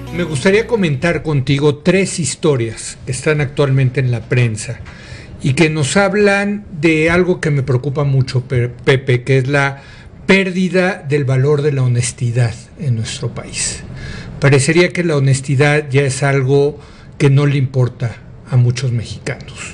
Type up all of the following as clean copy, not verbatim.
me gustaría comentar contigo 3 historias que están actualmente en la prensa y que nos hablan de algo que me preocupa mucho, Pepe, que es la pérdida del valor de la honestidad en nuestro país. Parecería que la honestidad ya es algo que no le importa a muchos mexicanos.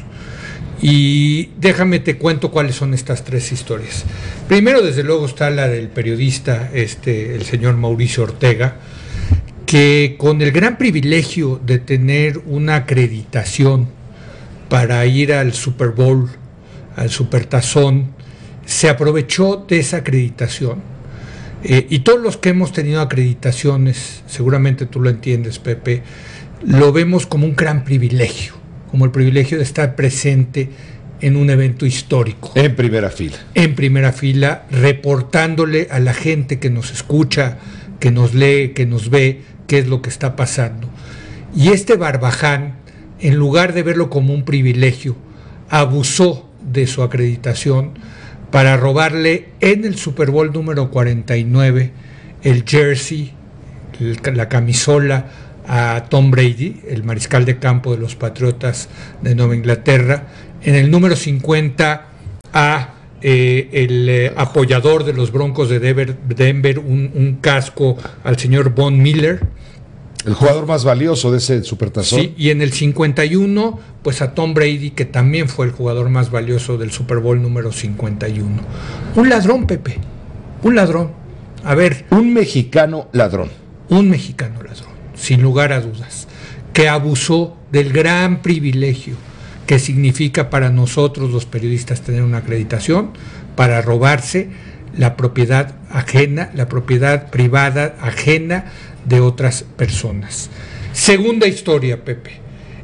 Y déjame te cuento cuáles son estas 3 historias. Primero, desde luego, está la del periodista, el señor Mauricio Ortega, que con el gran privilegio de tener una acreditación para ir al Super Bowl, al Supertazón, se aprovechó de esa acreditación. Y todos los que hemos tenido acreditaciones, seguramente tú lo entiendes, Pepe, lo vemos como un gran privilegio, como el privilegio de estar presente en un evento histórico. En primera fila. En primera fila, reportándole a la gente que nos escucha, que nos lee, que nos ve, qué es lo que está pasando. Y este Barbaján, en lugar de verlo como un privilegio, abusó de su acreditación para robarle en el Super Bowl número 49 el jersey, la camisola a Tom Brady, el mariscal de campo de los Patriotas de Nueva Inglaterra, en el número 50 a el apoyador de los Broncos de Denver, un casco al señor Von Miller, el jugador más valioso de ese Supertazón. Sí, y en el 51, pues a Tom Brady, que también fue el jugador más valioso del Super Bowl número 51. Un ladrón, Pepe, un ladrón. A ver. Un mexicano ladrón. Un mexicano ladrón, sin lugar a dudas, que abusó del gran privilegio que significa para nosotros los periodistas tener una acreditación para robarse la propiedad ajena, la propiedad privada ajena de otras personas. Segunda historia, Pepe.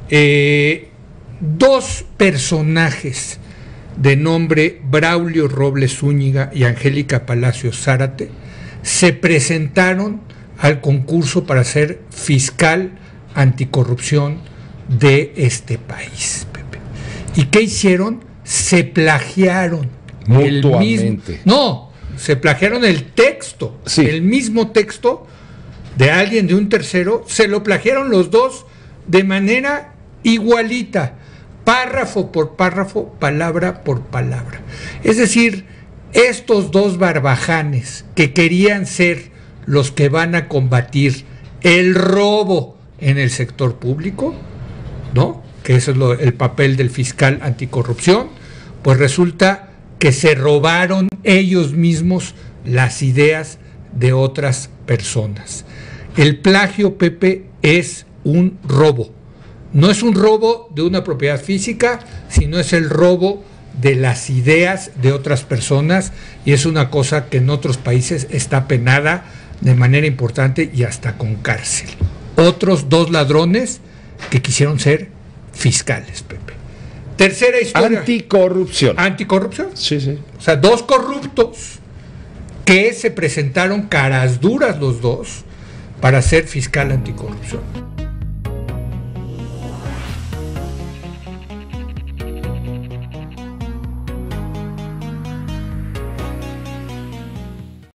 2 personajes de nombre Braulio Robles Zúñiga y Angélica Palacios Zárate se presentaron al concurso para ser fiscal anticorrupción de este país, Pepe. ¿Y qué hicieron? Se plagiaron mutuamente. Se plagiaron el texto, sí. El mismo texto de alguien, de un tercero, se lo plagiaron los dos de manera igualita, párrafo por párrafo, palabra por palabra. Es decir, estos 2 barbajanes que querían ser los que van a combatir el robo en el sector público, ¿no? Que eso es el papel del fiscal anticorrupción, pues resulta que se robaron ellos mismos las ideas de otras personas. El plagio, Pepe, es un robo. No es un robo de una propiedad física, sino es el robo de las ideas de otras personas, y es una cosa que en otros países está penada de manera importante y hasta con cárcel. Otros 2 ladrones que quisieron ser fiscales, Pepe. Tercera historia. Anticorrupción. ¿Anticorrupción? Sí, sí. O sea, 2 corruptos que se presentaron caras duras los 2 para ser fiscal anticorrupción.